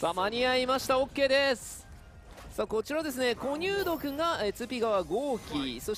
さあ間に合いました。 OK です。さあこちらですね、コニュード君が 2P 側豪輝、そして、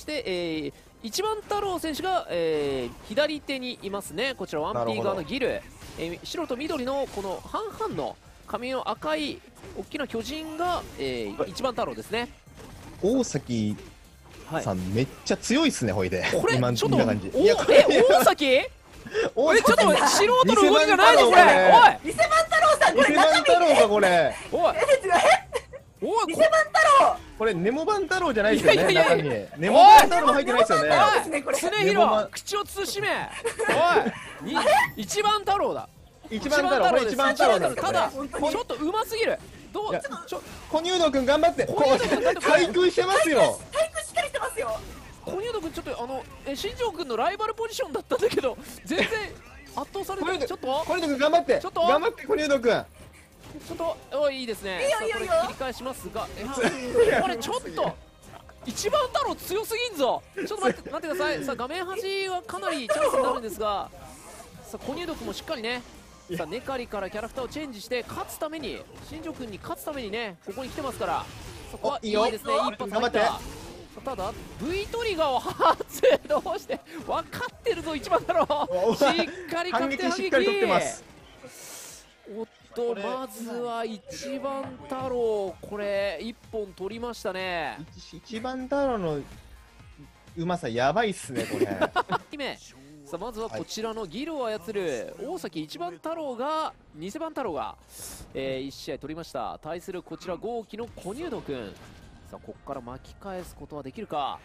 一番太郎選手が、左手にいますね。こちら 1P 側のギル、白と緑のこの半々の髪の赤い大きな巨人が、一番太郎ですね。 大崎さん、めっちゃ強いっすね、ほいで。 これ今ちょっと見た感じ。 大崎おちょっと素人の動きがないですね。 偽番太郎さん、これ偽番太郎かこれ。 おいおい偽番太郎。 これネモ番太郎じゃないですよね。 いやいやいや中にネモ番太郎も入ってないですよね。 ですねこれ。 常広口を慎め。おい一番太郎だ。 一番太郎、これ一番太郎なんですただよね。 ちょっとうますぎる。どういやコニュード君頑張って。こう対空してますよ。 体育しっかりしてますよ。 コニュード君ちょっと新庄君のライバルポジションだったんだけど全然圧倒されてる。ちょっとコニュード君頑張って。 ちょっと頑張ってコニュード君。 ちょっとおいいいですね。 いいよいいよいいよさあこれ切り返しますが、これちょっと一番太郎強すぎんぞ。ちょっと待ってください。さあ画面端はかなりチャンスになるんですが、さあコニュード君もしっかりね、さあネカリからキャラクターをチェンジして勝つために、新庄君に勝つためにねここに来てますから、そこはいいですね。いい一発入った。ただ V トリガーを発動して分かってるぞ一番太郎。しっかり確定反撃。 しっかり取ってます。 おっとまずは一番太郎、これ一本取りましたね。 一番太郎のうまさやばいっすねこれ。 さあまずはこちらのギルを操る大崎一番太郎が偽番太郎が、1試合取りました。対するこちら豪輝のコニュード君、さあここから巻き返すことはできるか。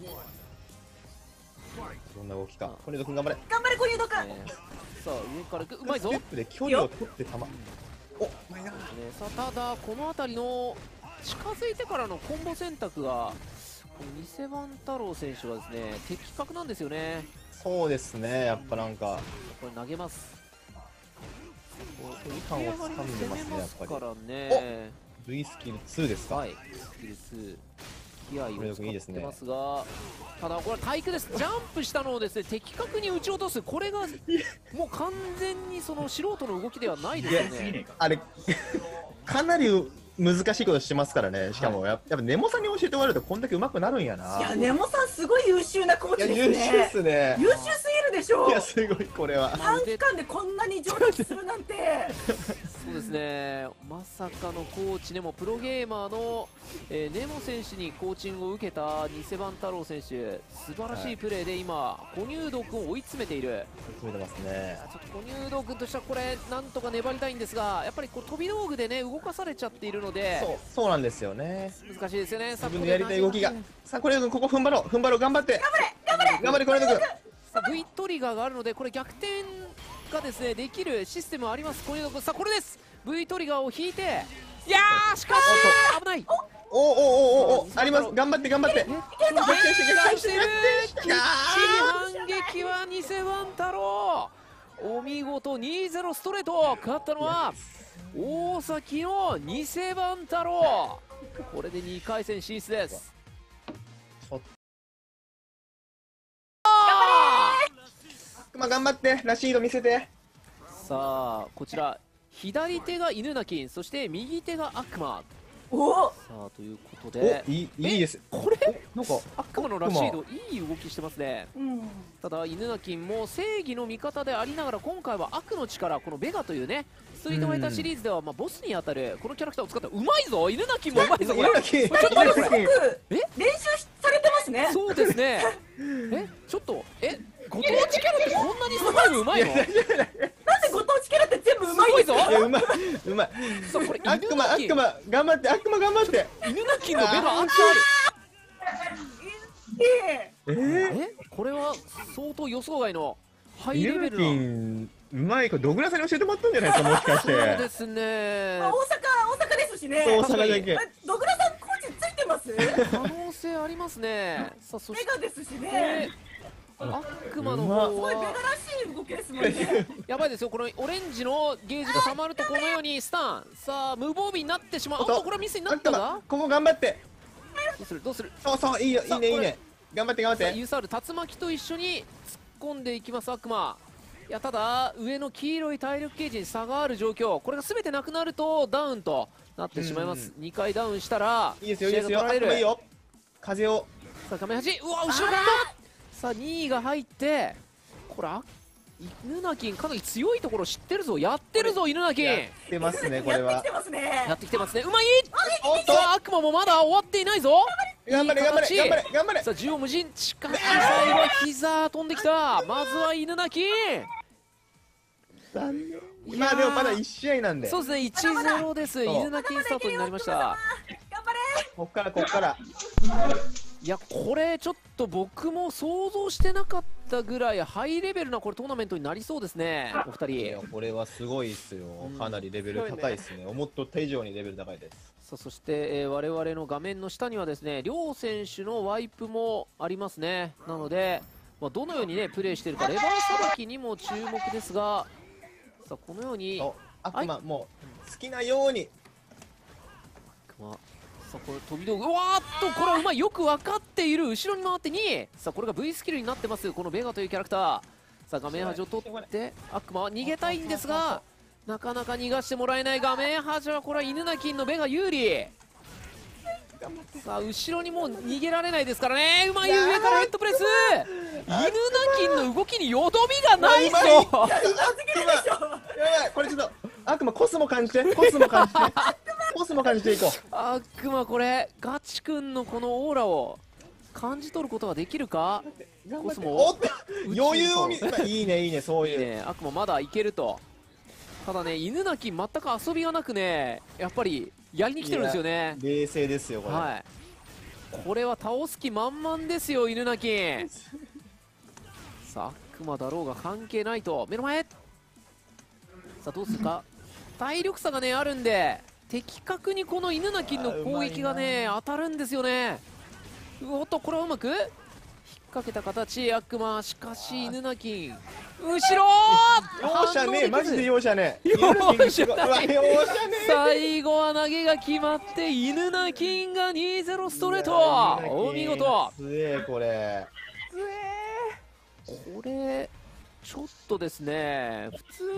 どんな動きか。コニュード君頑張れ。 頑張れコニュード君。 さあ上からいく、うまいぞ。 ステップで距離を取ってたま。お、うまいな。 さあただこの辺りの近づいてからのコンボ選択がこの偽番太郎選手がですね的確なんですよね。 そうですね、やっぱなんかこれ投げます。 距離感を掴んでますね、やっぱり。 からね。 V スキル2ですか。 はい、スキル2気合を使ってますが、ただこれ体育です。ジャンプしたのをですね的確に打ち落とす、これがもう完全にその素人の動きではないですよね。 あれかなり難しいことしてますからね。しかもやっぱネモさんに教えてもらえるとこんだけ上手くなるんやな。 いやネモさんすごい優秀なコーチですね。 優秀っすね。 優秀すぎるでしょ。 いやすごいこれは。 短期間でこんなに上達するなんて。 そうですね、まさかのコーチでもプロゲーマーの、ネモ選手にコーチングを受けた偽番太郎選手、素晴らしいプレーで今コニュード君を追い詰めている。 追い詰めてますね。 ちょっとコニュード君としてはこれなんとか粘りたいんですが、やっぱりこう飛び道具でね動かされちゃっているので、 そうなんですよね。 難しいですよね。 自分のやりたい動きが。さあコニュード君ここ踏ん張ろう頑張って。頑張れコニュード君。 さあ V トリガーがあるのでこれ逆転がですねできるシステムはあります。コニュード君、さあこれです。 V トリガーを引いて、いやーしかし危ない。 おあります。頑張って逆転してる。きっちりあ反撃は偽番太郎、お見事 2-0 ストレート。勝ったのは大崎の偽番太郎。これで2回戦進出です。 頑張ってらしいの見せて。 さあこちら左手が犬鳴金、そして右手が悪魔。 お。 さあということでいいです。 これなんか悪魔のラシードいい動きしてますね。 うん。 ただ犬鳴金も正義の味方でありながら今回は悪の力、このベガというねストリートファイターシリーズではボスに当たるこのキャラクターを使ったうまいぞ。犬鳴金もうまいぞこれ。ちょっと待ってこれ練習されてますね。 そうですね。ちょっとご当地キャラってこんなにすごいうまいの？ なんでご当地キャラって全部うまいんですか。 うまい。 さあこれ悪魔頑張って。 犬鳴金のベガある。これは相当予想外のハイレベルな。 うまい。これドグラさんに教えてもらったんじゃないですか、もしかして。 そうですね。 大阪ですしね。 大阪だけ。 ドグラさんコーチついてます。 可能性ありますね。さあそしてメガですしね。 悪魔のす方ごいメガはらしい動きですもんね。 やばいですよ。このオレンジのゲージが溜まるとこのようにスタン、さあ無防備になってしまう。これはミスになったが、 ここ頑張って。 どうする。 そういいね。頑張って。 ユーサール竜巻と一緒に突っ込んでいきます悪魔。 いやただ上の黄色い体力ゲージに差がある状況、これが全てなくなるとダウンとなってしまいます。2回ダウンしたらいいですよいいですよ。 試合が取られる。 いいよ。風を。 さあ画面端、うわ後ろからさあ2位が入って、これ犬鳴金かなり強いところ知ってるぞ、やってるぞ犬鳴金、 やってますねこれはやってきて。ますね。 やってきてますね。うまい。 おっと。 さあ悪魔もまだ終わっていないぞ。 頑張れ頑張れ頑張れ頑張れ。 さあ縦横無尽、しかし最後膝飛んできた。まずは犬鳴金。 残念。まあでもまだ1試合なんで。 そうですね、1-0です。犬鳴金スタートになりました。 頑張れ。 こっからこっから。 いやこれちょっと僕も想像してなかったぐらいハイレベルなこれトーナメントになりそうですね、お二いや人。 これはすごいっすよ。かなりレベル高いですね。思っとった以上にレベル高いです。 さあそして、我々の画面の下にはですね両選手のワイプもありますね。なので、まあ、どのようにねプレーしているかレバーさばきにも注目ですが、さあこのように悪魔もう好きなように。 さあこれ飛び道具、うわーっとこれはうまい、よく分かっている。後ろに回って2位。さあこれが V スキルになってますこのベガというキャラクター。さあ画面端を取って悪魔は逃げたいんですがなかなか逃がしてもらえない。画面端はこれは犬鳴金のベガ有利。さあ後ろにもう逃げられないですからね。うまい上からヘッドプレス。犬鳴金の動きによどみがないぞ。 やばいこれちょっと悪魔コスモ感じてコスモ感じてコスモ感じていこう。 悪魔これガチ君のこのオーラを感じ取ることができるか。コスモおっと余裕を見せいいねいいねそういう。 いいね、悪魔まだいけると。ただね犬鳴金全く遊びがなくね、やっぱりやりに来てるんですよね。 冷静ですよこれ。 はい、これは倒す気満々ですよ犬鳴金。さあ悪魔だろうが関係ないと。目の前。さあどうするか。体力差がねあるんで的確にこの犬鳴金の攻撃がね当たるんですよね。おっとこれはうまく引っ掛けた形悪魔。しかし犬鳴金後ろ容赦ねえマジで容赦ねえ。 容赦ない容赦ね最後は投げが決まって犬鳴金が 2-0 ストレート。お見事。 強えこれ。 これちょっとですね普通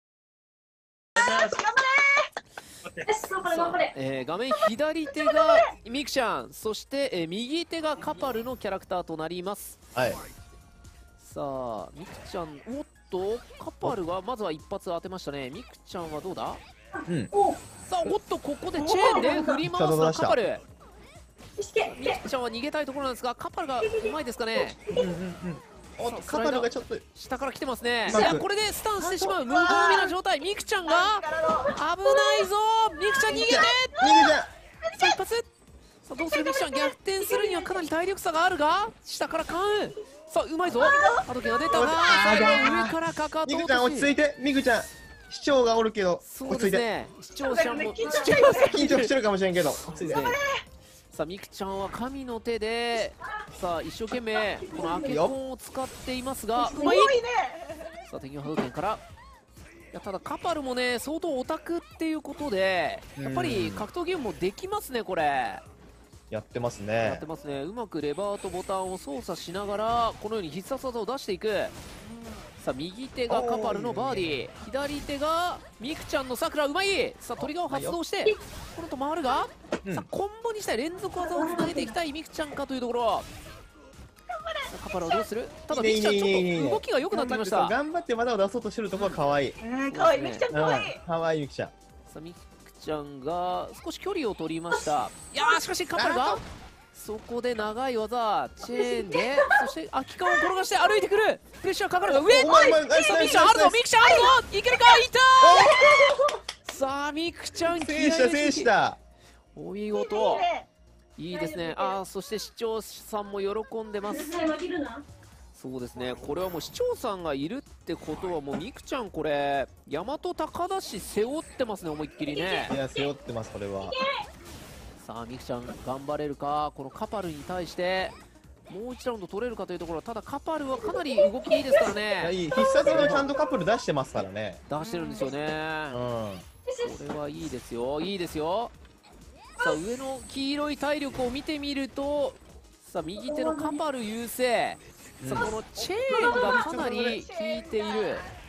画面左手がミクちゃん、そして、右手がカパルのキャラクターとなります。 はい。 さあミクちゃん、おっとカパルがまずは一発当てましたね。ミクちゃんはどうだ。さあおっとここでチェーンで振り回すのカパル。ミクちゃんは逃げたいところなんですがカパルがうまいですかね。 おっとカパルがちょっと下から来てますね。いやこれでスタンしてしまう無防備な状態。ミクちゃんが危ないぞ。ミクちゃん逃げて。 逃げちゃさあ一発。さあどうするミクちゃん。逆転するにはかなり体力差があるが下からカウン。さあうまいぞ。ハドケが出たが最後上からかかとミクちゃん落ち着いて。ミクちゃん市長がおるけどそうですね。視聴者も緊張してるかもしれんけど落ち着いて。 さあミクちゃんは神の手でさあ一生懸命このアケコンを使っていますがうまい。さあ敵の波動拳から。いやただカパルもね相当オタクっていうことでやっぱり格闘ゲームもできますね。これやってますやねってますね。うまくレバーとボタンを操作しながらこのように必殺技を出していく。さあ右手がカパルのバーディー、左手がミクちゃんのさくら。うまい。さあトリガーを発動してこの後回るが、さあコンボにしたい連続技をつなげていきたいミクちゃんかというところ。さあカパルはどうする。ただミクちゃんちょっと動きが良くなってきました。 頑張って技を出そうとしてるところは可愛い。 可愛いミクちゃん可愛い。 可愛いミクちゃん。 さあミクちゃんが少し距離を取りました。いやーしかしカパルがそこで長い技チェーンでそして空き缶を転がして歩いてくる。プレッシャーかかるが上。さあミクちゃんあるぞ。ミクちゃんあるぞ。いけるか。いたー。さあミクちゃん制した制した。 お見事。いいですね。あーそして視聴者さんも喜んでます。そうですね。これはもう視聴さんがいるってことはもうミクちゃんこれ大和高田市背負ってますね。思いっきりね。 いや背負ってますこれは。 さあミクちゃん頑張れるか。このカパルに対してもう1ラウンド取れるかというところ。ただカパルはかなり動きいいですからね。 必殺技ちゃんとカップル出してますからね。 出してるんですよね。これはいいですよ。いいですよ。さあ上の黄色い体力を見てみるとさあ右手のカパル優勢。さあこのチェーンがかなり効いている。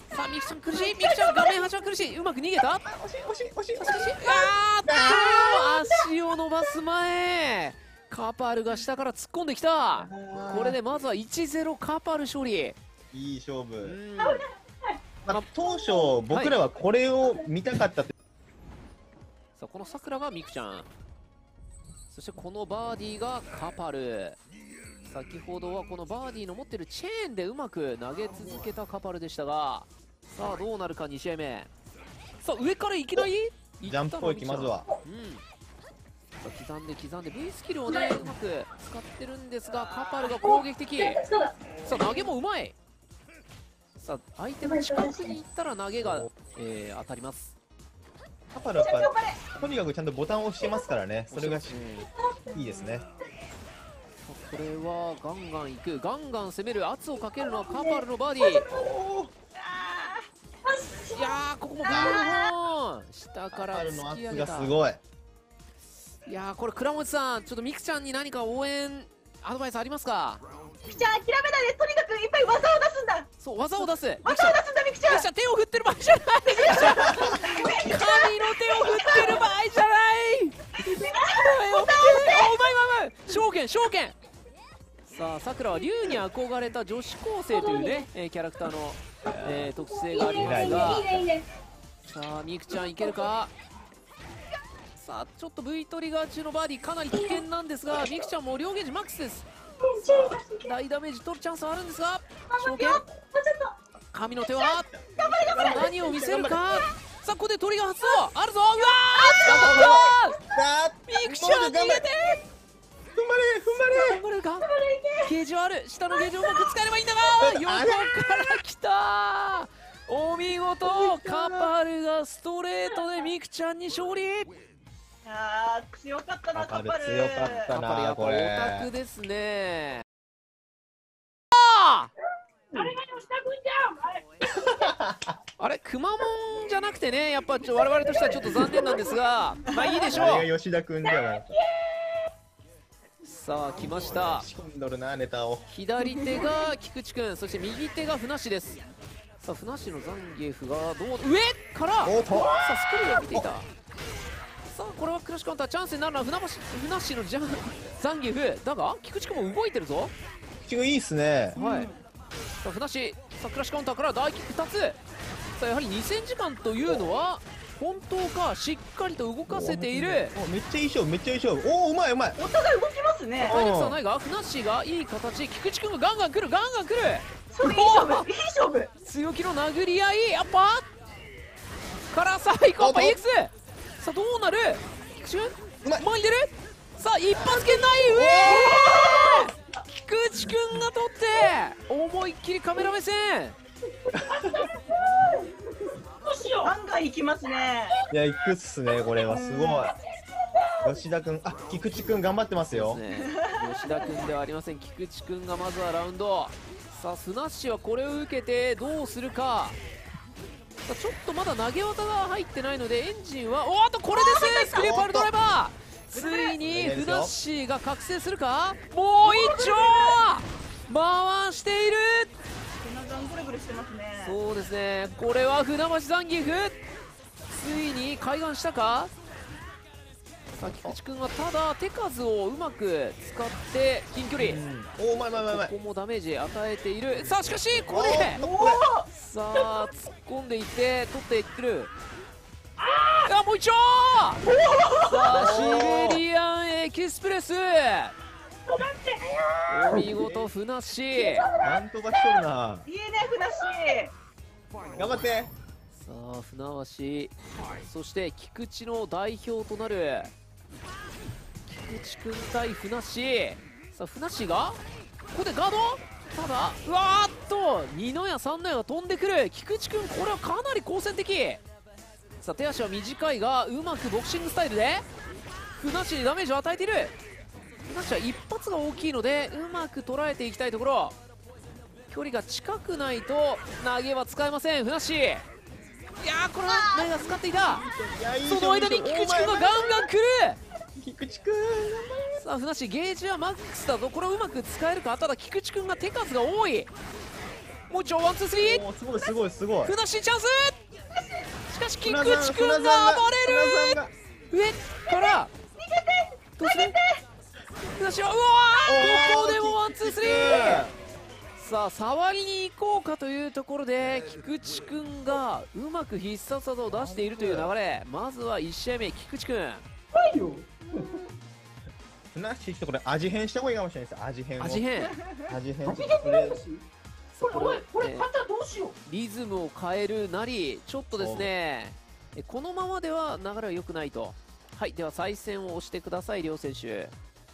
さあミクちゃん苦しい、ミクちゃん画面端は苦しい、うまく逃げた。 惜しい惜しい惜しい。 足を伸ばす前、カパルが下から突っ込んできた。これでまずは 1-0 カパル勝利。 いい勝負。 うん当初僕らはこれを見たかったって。 さあこのさくらがミクちゃん、そしてこのバーディーがカパル。先ほどはこのバーディーの持ってるチェーンでうまく投げ続けたカパルでしたが、さあどうなるか2試合目。さあ上からいきなりジャンプ攻撃まずは。 さあ刻んで刻んで V スキルをねうまく使ってるんですが、カパルが攻撃的。さあ投げもうまい。さあ相手の近くに行ったら投げが、当たります。 カパルはやっぱとにかくちゃんとボタンを押してますからね。それがいいですね。 これはガンガンいく、ガンガン攻める、圧をかけるのはカパルのバーディー。いやーここもバールホーン、下からカパルの突き上圧げた。 がすごい。 いやーこれ倉持さん、ちょっとミクちゃんに何か応援アドバイスありますか？ ミクちゃん諦めないで、とにかくいっぱい技を出すんだ。 そう技を出す。 技を出すんだミクちゃん。 ミクちゃん手を振ってる場合じゃない。神の手を振ってる場合じゃない。うまい。証券証券。さあさくらは龍に憧れた女子高生というね、キャラクターの、特性がありますが、さあミクちゃんいけるか。さあちょっと V トリガー中のバーディーかなり危険なんですが、ミクちゃんも両ゲージマックスです。大ダメージ取るチャンスはあるんですが、証券神の手は何を見せるか。さあここでトリガー発動あるぞ。うわーミクちゃん逃げて。 頑張れ頑張れるか。ゲージはある、下のゲージをうまく使えればいいんだが、横から来た。お見事、カパルがストレートでミクちゃんに勝利。 強かったなカパカパル。 ル強かったカパルやなこっぱオタれク。ですね。あれくまモンじゃなくてね、やっぱ我々としてはちょっと残念なんですが、まあいいでしょう。 あれが吉田君じゃない。 さあ来ました。 仕込んどるなネタを。 左手が菊池君、そして右手が船師です。さあ船師のザンギエフがどう上からおっとさあスクリューを見ていた。さあこれはクラッシュカウンターチャンスになるのは船師のザンギエフだが、菊池君も動いてるぞ。 菊池君いいっすね。 はい。さあ船師、さあクラッシュカウンターから大キック2つ。さあやはり2000時間というのは本当か、しっかりと動かせている。 おめっちゃいい勝負めっちゃいい勝負。おおうまいうまい。 お互い動きますね。 ダイレクトはないが、フナッシーがいい形、菊池君がガンガン来る、ガンガン来る。 そういい勝負いい勝負。 強気の殴り合い、やっぱからさあ行こう、EX。さあどうなる。菊池君前に出る。さあ一発圏内、上菊池君が取って思いっきりカメラ目線。 ガンガンいきますね。 いや、いくっすね、これはすごい。吉田君、あ、菊池君頑張ってますよ。 吉田君ではありません、菊池君がまずはラウンド。さあスナッシュはこれを受けてどうするか。さあちょっとまだ投げ技が入ってないのでエンジンは、おっとこれです。スクリューパルドライバー、ついにフナッシーが覚醒するか。もう一丁回している。 グルグルしてますね。 そうですね、これは船橋ザンギエフついに開眼したか。さあ菊池君はただ手数をうまく使って近距離、 おおうまいうまいうまい。 ここもダメージ与えている。さあしかしここでさあ突っ込んでいって取っていってる。あもう一丁。さあシベリアンエキスプレス、お見事ふなっしー。 なんとかしとるな。 いいねふなし。 頑張って。 さあ船橋、そして菊池の代表となる菊池君対船橋。さあ船橋がここでガード、ただうわーっと2の矢3の矢が飛んでくる。菊池君これはかなり好戦的。さあ手足は短いがうまくボクシングスタイルで船橋にダメージを与えている。船橋は一発が大きいのでうまく捉えていきたいところ。距離が近くないと投げは使えません船橋。いやーこれは投げが使っていた。その間に菊池君がガンガン来る。 菊池君さあ船橋ゲージはマックスだぞ。これをうまく使えるか。ただ菊池君が手数が多い。 もう一丁ワンツースリー。 おーすごいすごいすごい。 ふなっしーチャンス。しかし菊船さん池くんが暴れる。上からどうする。ふなっしーはうわー、ここでもワンツースリー。さあ触りに行こうかというところで菊池くんがうまく必殺技を出しているという流れ。まずは1試合目菊池くん。 はいよ。 ふなっしー、これ味変した方がいいかもしれないです。味変を。 味変。 味変。 味変って何ですこれ、これ、 えーパターンどうしよう。 リズムを変えるなりちょっとですね、このままでは流れは良くないと。はい、では再戦を押してください両選手。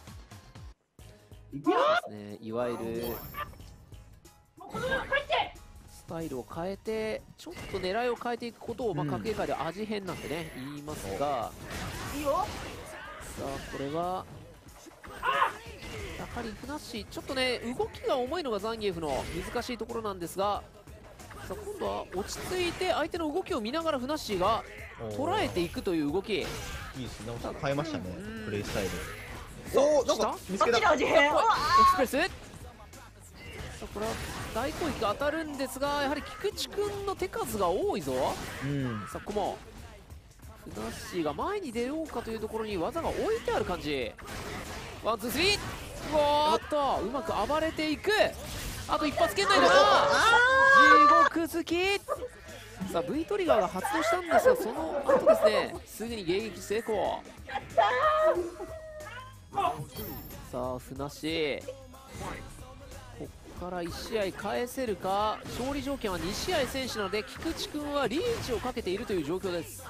いくよ。 ですね、いわゆるもうこのまま帰って。 スタイルを変えてちょっと狙いを変えていくことを、格ゲー界で味変なんてね言いますが、 いいよ。 さあこれはやはりふなっしーちょっとね動きが重いのがザンギエフの難しいところなんですが、さあ今度は落ち着いて相手の動きを見ながらふなっしーが捉えていくという動き。 いいですね。変えましたねうん。 プレイスタイル。 さあおお、なん下か見つこっちけた。 の味変。 エクスプレス。さあこれは大攻撃が当たるんですが、やはり菊池くんの手数が多いぞ。 うん。 さあここもふなっしーが前に出ようかというところに技が置いてある感じ。ワンツースリー。うわーっとうまく暴れていく。あと一発圏内だな。地獄好き。さあ V トリガーが発動したんですが、その後ですねすぐに迎撃成功。さあふなっしーここから1試合返せるか。勝利条件は2試合選手なので菊池君はリーチをかけているという状況です。さ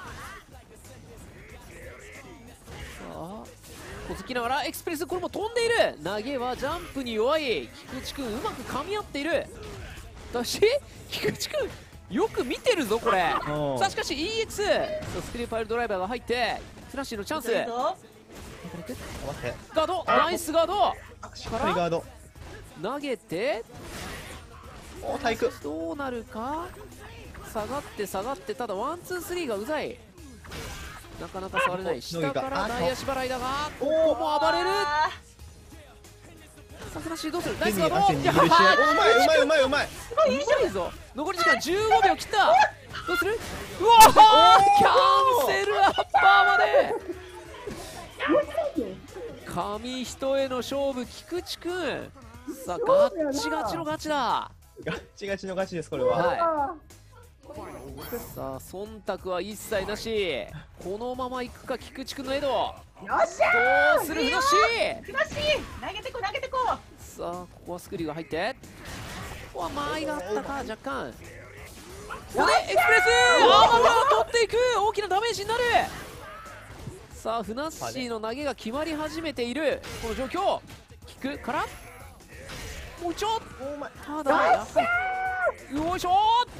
あ小突きながらエクスプレス、これも飛んでいる。投げはジャンプに弱い。菊池君うまく噛み合っている。だし菊池君よく見てるぞこれ。さあしかし EX さあスクリューパイルドライバーが入ってフラッシュのチャンス。 いいぞ。 待って。 ガードナイスガード。 しっかりガード。 投げておー、体育。 どうなるか。下がって下がって、ただワンツースリーがうざい。なかなか触れない。下から内足払いだがここも暴れる。 あさすがしどうする。ナイ手にスガード。 汗握る試合。おうまいうまいうまいうまい。 いいぞ。残り時間15秒切った。どうする。うわーキャンセルアッパーまで。紙一重の勝負菊池くん。さあガッチガチのガチだ。 ガッチガチのガチですこれは。 はい。さあ忖度は一切なし。このまま行くか菊池くんのエド。 ーよっしゃどうするふなっしー。 ー。ふなっしー投げてこ投げてこ。 さあここはスクリューが入って、ここは間合いがあったか若干。ここでエクスプレスアーマーを取っていく。大きなダメージになる。さあふなっしーの投げが決まり始めているこの状況。キックからもう一丁。 おうまい。 ただやはりよいしょ。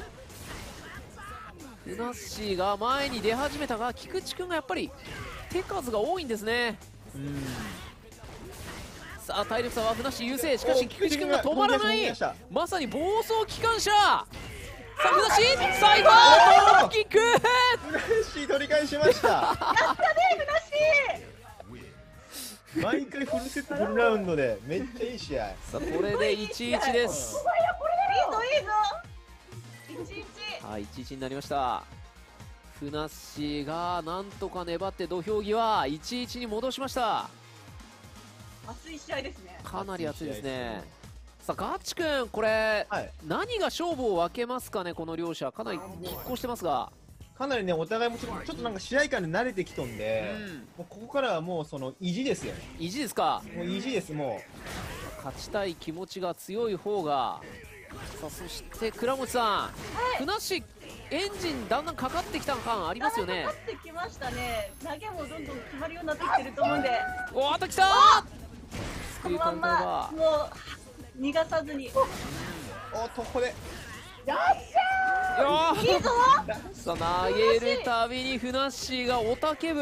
ふなっしーが前に出始めたが菊池くんがやっぱり手数が多いんですね。 うん。 さあ体力差はふなっしー優勢。しかし菊池くんが止まらない。まさに暴走機関車。さあふなっしー最後ドロップキック。 フラッシー取り返しました。 やったねふなっしー。 毎回フルセットフルラウンドでめっちゃいい試合。 さあこれで1-1です。 いいぞいいぞ。1-1。 はい、1-1になりました。ふなっしーがなんとか粘って土俵際 1-1 に戻しました。 熱い試合ですね。 かなり熱いですね。さあガッチ君これ、 はい。 何が勝負を分けますかね。この両者かなり拮抗してますが、 かなりねお互いもちょっとなんか試合感で慣れてきとんで、 うんもうここからはもうその意地ですよ。 意地ですか。 もう意地ですも勝ちたい気持ちが強い方が。さあそして倉持さん、ふなっしーエンジンだんだんかかってきた感ありますよね。 かかってきましたね。投げもどんどん決まるようになってきてると思うんで、 おーっときたー。スクリューこのまんカウンターがまもう逃がさずに。 う。おっとここでよーいいぞ。 さあ投げるたびにふなっしーが雄たけぶ。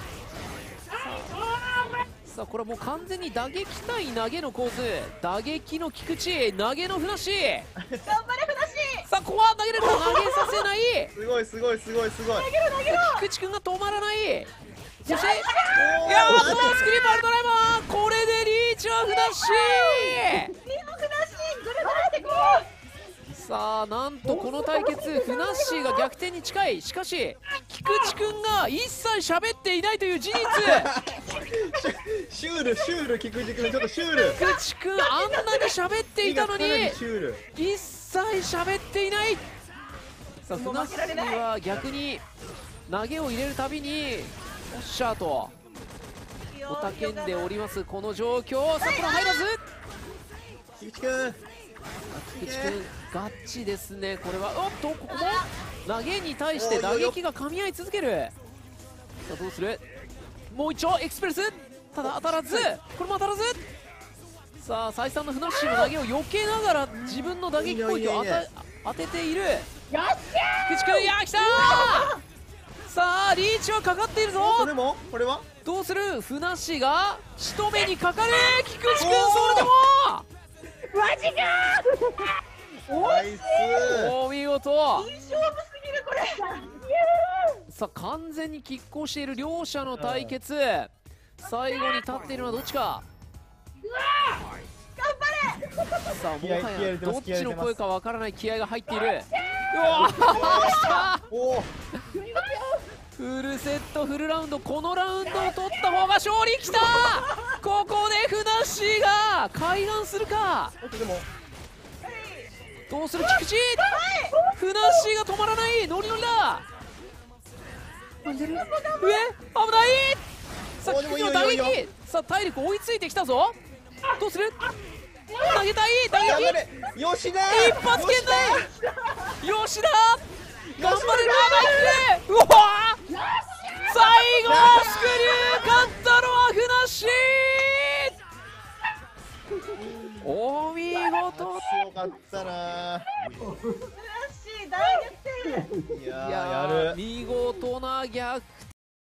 さあこれはもう完全に打撃対投げの構図。打撃の菊池、投げのふなっしー。 頑張れふなっしー。 さあここは投げるから投げさせない。 すごいすごいすごいすごい。 菊池くんが止まらない。そしていやーっとスクリーンパールドライバー、これでリーチはふなっしー。 いいぞふなっしー。ぐるぐるってこう。 さあなんとこの対決ふなっしーが逆転に近い。しかし菊池くんが一切喋っていないという事実。 シュール菊池君ちょっとシュール。 菊池くんあんなに喋っていたのにかなりシュール。 一切喋っていない。さあふなっしーは逆に投げを入れるたびにおっしゃーとおたけんでおりますこの状況。さあこれ入らず菊池君菊池君ガッチですね。これはおっとここも投げに対して打撃が噛み合い続ける。さあどうする。もう一丁エクスプレスただ当たらずこれも当たらず。さあ再三のふなっしーの投げを避けながら自分の打撃ポイントを当てている菊池君。いや来たー。さあリーチはかかっているぞ。 これもこれはどうする。ふなっしーが仕留めにかかる。菊池君それでもマジかナイス。 お見事。 勝負すぎるこれ。 さあ完全に拮抗している両者の対決。最後に立っているのはどっちか。さあもはやどっちの声かわからない気合が入っている。うわーおおフルセットフルラウンドこのラウンドを取った方が勝利。きたここでふなっしーが開眼するか。 でもどうする菊池。ふなっしーが止まらない。ノリノリだ。上危ない。さあ菊池の打撃。さあ体力追いついてきたぞ。どうする。投げたい打頑張撃。 れ吉田一発圏内。吉田頑張れ。ナイス。うわ最後スクリュー勝ったのはふなっしー。お見事。 強かったな。 ふなっしー大逆転。 いやいやーやる。 見事な逆転。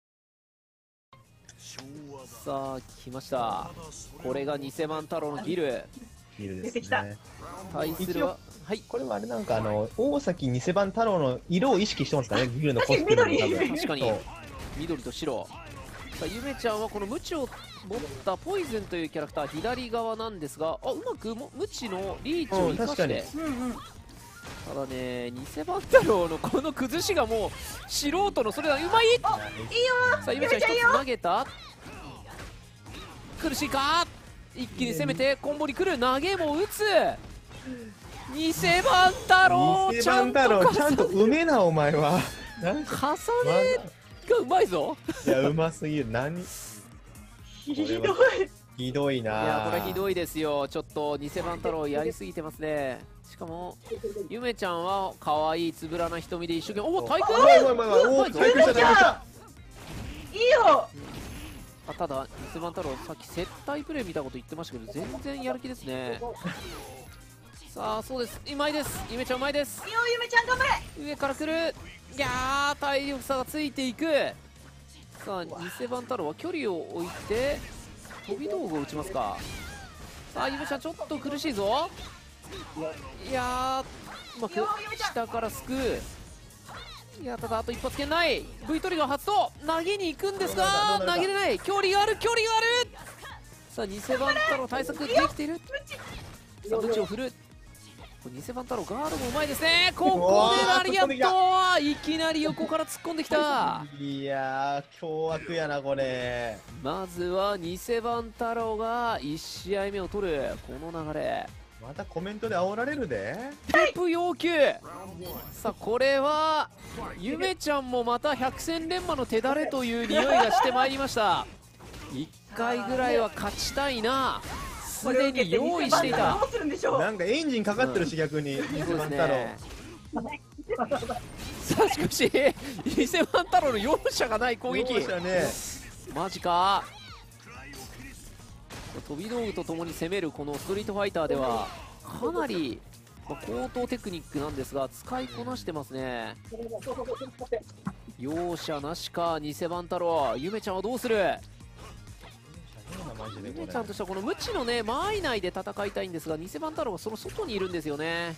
さあ来ました。これが偽番太郎のギル。 いいですね出てきた対するははいこれはあれなんか大崎偽番太郎の色を意識してますかね、ギルのコスプレも多分。 確かにそう緑と白。さあゆめちゃんはこのムチを持ったポイズンというキャラクター左側なんですが、うまくムチのリーチを生かして、ただね偽番太郎のこの崩しがもう素人のそれがうまい。 いいよさあゆめちゃん一つ投げた。苦しいか。一気に攻めてコンボに来る。投げも打つ。偽番太郎偽番太郎ちゃんとうめえなお前は。なんか重ねがうまいぞ。 いやうますぎる。 ひどい。 ひどいな。 いやこれひどいですよ。ちょっと偽番太郎やりすぎてますね。しかもゆめちゃんは可愛いつぶらな瞳で一生懸命お対空。 うまいうまいうまい。おお対空した対空した。 いいよ。 ただ偽番太郎さっき接待プレイ見たこと言ってましたけど全然やる気ですね。さあそうです、うまいです。ゆめちゃんうまいです。 いいよゆめちゃん頑張れ。 上から来る。いやー体力差がついていく。さあ偽番太郎は距離を置いて飛び道具を打ちますか。さあゆめちゃんちょっと苦しいぞ。いやーうまく下からすくう。いやただあと一発圏内。 V トリガー発動。投げに行くんですが投げれない。距離がある距離がある。さあ偽番太郎対策できている。さあムチを振る。偽番太郎ガードもうまいですね。ここでラリアットいきなり横から突っ込んできた。 いやー凶悪やなこれ。 まずは偽番太郎が1試合目を取る。この流れまたコメントで煽られるで。 ペップ要求。さあこれはゆめちゃんもまた百戦錬磨の手だれという匂いがしてまいりました。1回ぐらいは勝ちたいな。すでに用意していた。 どうするんでしょう。 なんかエンジンかかってるし、逆に偽そうです番太郎。 ね。さあしかし偽番太郎の容赦がない攻撃。 容赦ね。 マジか。飛び道具とともに攻めるこのストリートファイターではかなり高等テクニックなんですが使いこなしてますね。容赦なしか偽番太郎。ゆめちゃんはどうする。ゆめちゃんとしてはこの無知のね間合い内で戦いたいんですが偽番太郎はその外にいるんですよね。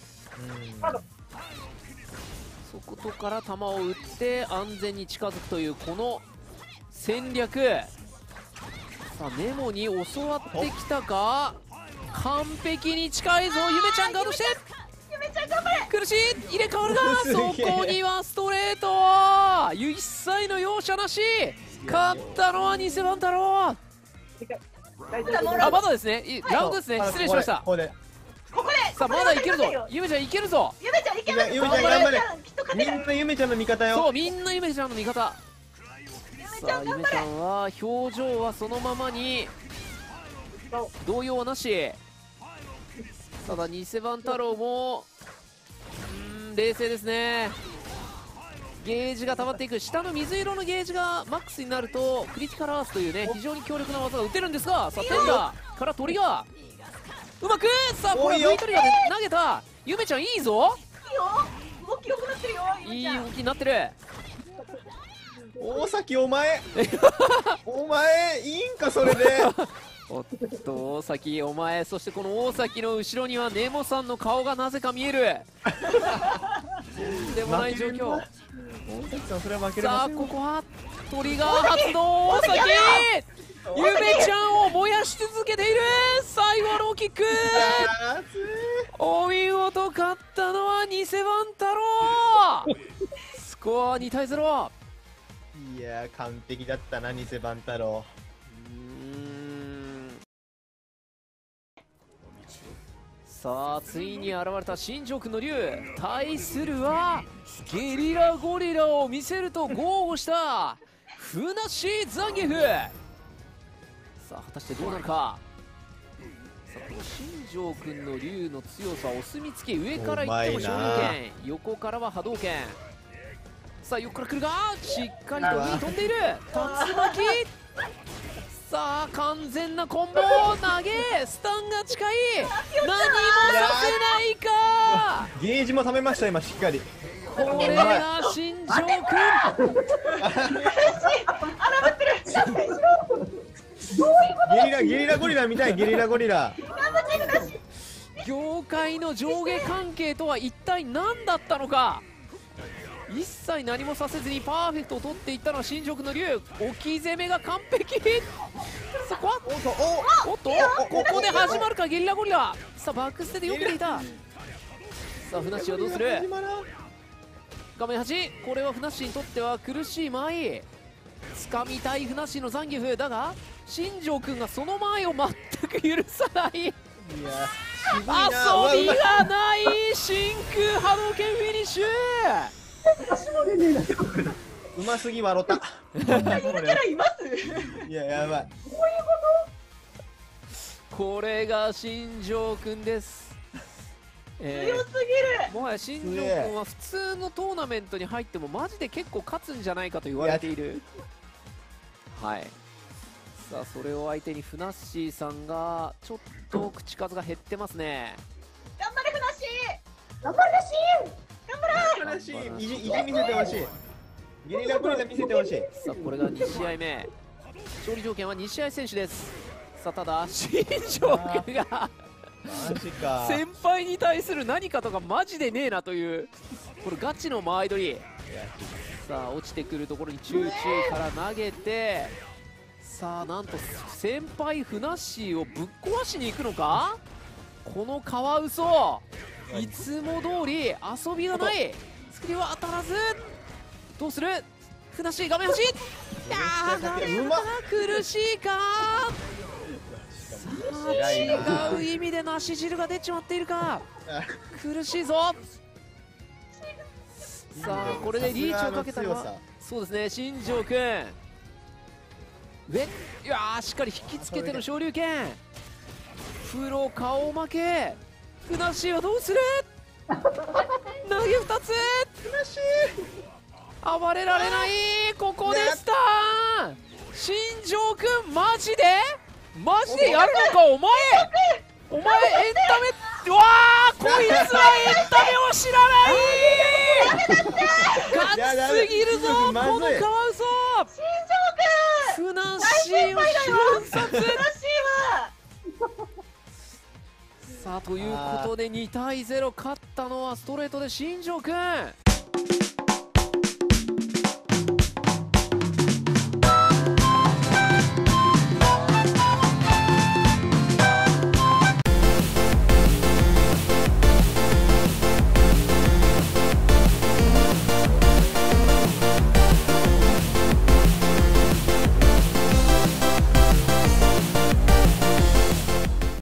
そことから弾を撃って安全に近づくというこの戦略。さあネモに教わってきたか。完璧に近いぞ。ゆめちゃんガードして。 ゆめちゃん頑張れ。 苦しい、入れ替わるがすげそえこにはストレート、一切の容赦なし。勝ったのは偽番太郎。 大丈夫。 あ、まだですね、ラウンドですね、失礼しました。 ここでここでさあまだいけるぞ、 ゆゆめちゃんいけるぞ。 めちゃんいける。 ゆめちゃん頑張れきっと勝てる。 みんなゆめちゃんの味方よ。 そう、みんなゆめちゃんの味方。さあゆめちゃんは表情はそのままに動揺はなし。ただ偽番太郎も冷静ですね。ゲージが溜まっていく、下の水色のゲージがマックスになるとクリティカルアースというね非常に強力な技が打てるんですが、さあテンダーから鳥がうまく、さあこれは V トリガーで投げた。ゆめちゃんいいぞ、 いいよ。動き良くなってるよ。 いい動きになってる。 大崎お前お前いいんかそれで。 おっと大崎お前、そしてこの大崎の後ろにはネモさんの顔がなぜか見える。とんでもない状況。 大崎さんそれは負けれさあませんよ。 ここはトリガー発動、大崎ゆめちゃんを燃やし続けている。最後のキック、 あーお見事、勝ったのは偽番太郎。スコア2対0。 いやー完璧だったな偽番太郎。 さあついに現れた新庄君の竜、対するはゲリラゴリラを見せると豪語したふなっしーザンギエフ。さあ果たしてどうなるか。さあこの新庄君の竜の強さ、お墨付き、上から行っても昇竜拳、横からは波動拳。さあ横から来るがしっかりと上に飛んでいる竜巻。さあ完全なコンボを投げ、スタンが近い、何もさせないか。 ゲージも貯めました今しっかり。 これが新庄君。 ゲリラゴリラみたい。ゲリラゴリラ。 業界の上下関係とは一体何だったのか。一切何もさせずにパーフェクトを取っていったのは新庄君の竜。置き攻めが完璧。そこはおっとここで始まるかゲリラゴリラ。さあバックステでよけていた。さあふなっしーはどうする。画面端、これはふなっしーにとっては苦しい間合い。掴みたいふなっしーのザンギエフだが新庄君がその前を全く許さない。 いや遊びがない真空波動拳フィニッシュ。 うますぎ笑った。 キャラいます。 いややばい。 これが新庄君です。 強すぎる。 もはや新庄君は普通のトーナメントに入ってもマジで結構勝つんじゃないかと言われている。はい。さあそれを相手にふなっしーさんがちょっと口数が減ってますね。 頑張れふなっしー。頑張れふなっしー。頑張れ。 悲しい。意地見せてほしい。ゲリラゴリラ見せてほしい。 さあこれが2試合目、勝利条件は2試合選手です。さあただ新庄君がマジか。 先輩に対する何かとかマジでねえなという、これガチの間合い取り。さあ落ちてくるところにチューチューから投げて、さあなんと先輩ふなっしーをぶっ壊しに行くのか。このカワウソいつも通り遊びがない。作りは当たらず。どうするふなっしー、画面端。いやーダメだな、苦しいか。さあ違う意味で梨汁が出ちまっているか。苦しいぞ。さあこれでリーチをかけたのはそうですね新庄君。いやーしっかり引きつけての昇竜拳。プロ顔負け。ふなっしーはどうする。投げ2つ。暴れられない。ここでスターン。新庄君マジでやるのかお前。エンタメ、うわーこいつはエンタメを知らない。ガチすぎるぞこのカワウソ。 新庄ふなっしーを瞬殺。 君。ふなっしーは。 さあということで2対0、勝ったのはストレートで新庄君。